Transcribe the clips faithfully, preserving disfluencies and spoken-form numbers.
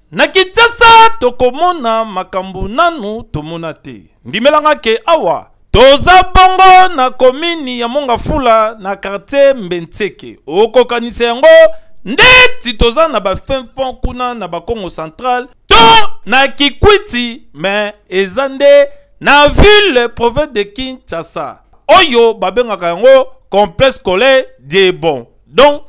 Na Kinshasa tokomona makambu nanu tomona te. Ndimelanga ke awa toza bongo na komini ya Mongafula na quartier Mbentseke. Okokanisa yango ndeti toza na ba fin fond kuna na ba Congo Central to na Kikwiti mais ezande na ville province de Kinshasa. Oyo babengaka yango complexe scolaire de bon. Donc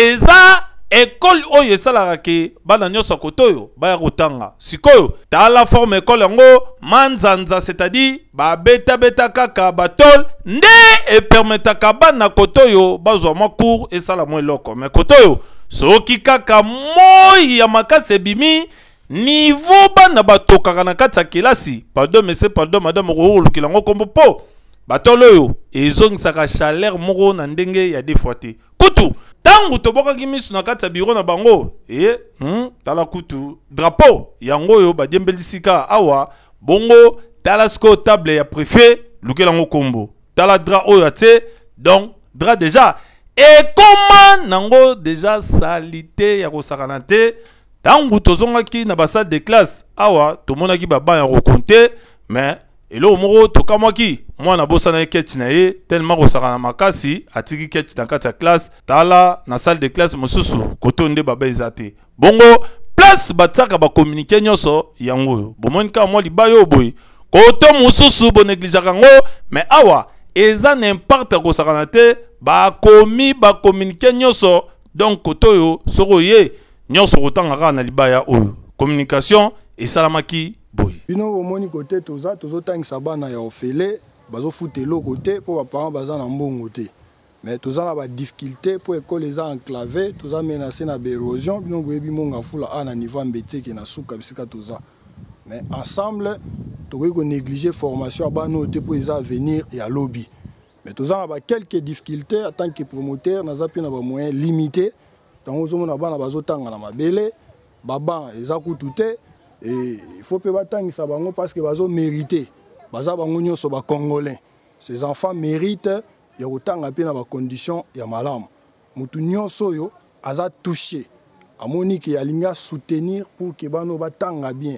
eza école oyo esalaka ke bana nyonso kotoyo baya kotanga sikoyo tala forme école yango manzanza, c'est-à-dire ba beta beta kaka batol nde e permetaka bana kotoyo bazwa mwa cours esala mwa eloko mais kotoyo soki kaka moi ya makase bimi niveau bana batokaka na kati ya kelasi. Pardon monsieur, pardon madame roulukila ngo kombo po batolo yo ezongisaka chaleur moko na ndenge ya defoite kutu tangu toboka kimisu na kati ya bureau na bango eh hmm, tala kutu drapeau yango yo badembelisika awa bongo tala sko table ya préfet lukela ngo kombo tala dra oyo ate donc dra déjà et comment nango déjà salité ya kosakana te tangu tozongaki na basade de classe awa tomonaki baba ya kokonte mais elo moko tokamwaki mwana bosa na eketi na ye tellement kosakana makasi atiki keti na kati ya classe tala na salle de classe mosusu koto nde baba ezate bongo place bataka ba communiquer nyonso yango bomonika mwa libayo boy koto mosusu bo négligeaka ngo mais awa eza n'importe kosakana te ba komi ba communiquer nyonso donc koto yo soko ye nyonso kotanga na libaya oyo communication esalamaki boy. Bino omoni côté toza tozotangisa bana ya ofele bazofutelo côté pour ba parents baza na mbongo te mais toza na ba difficulté pour école les enclavé toza menacé na érosion bino boyebi Mongafula a na niveau Mbentseke na suka bisika toza mais ensemble tokoki ko négliger formation bana te pour les avenir et à lobby mais toza na ba quelques difficultés en tant que promoteur na zapi na ba moyens limités donc ozomona bana bazotanga na mabele baba eza kutute. Et il faut que batangisa bango parce que bazo mérité baza bango nyonso ba congolais ces enfants méritent ya kotanga pe na ba conditions ya malamu mutu nyonso yo aza touché amoni ke alinga soutenir pour que bano batanga bien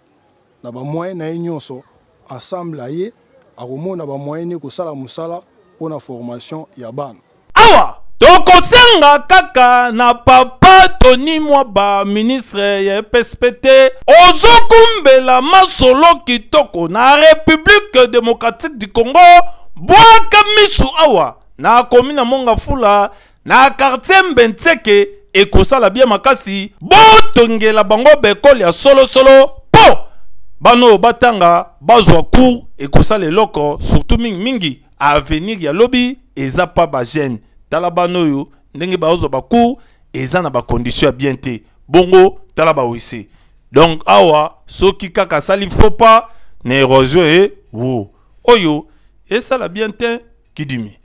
na ba moyen na nyonso ensemble aye akomona ba moyen ko sala musala pour la formation ya bana awa tokosenga kaka na papa Tony Mwaba ministre ya P S P T ozokumbela masolo kitoko na République démocratique du Congo bwaka misu awa na komina Mongafula na quartier Mbentseke ekosala bien makasi botongela bango bekole ya solo solo po bano batanga bazwa cours ekosala eloko surtout mingi mingi avenir ya lobby eza pa ba jeune tala bano yo ndenge baozo ba cours eza na ba condition bien te bongo tala ba wisi donc awa soki kaka sali faut pas na érosion e wo oyo esala bien te kidimi.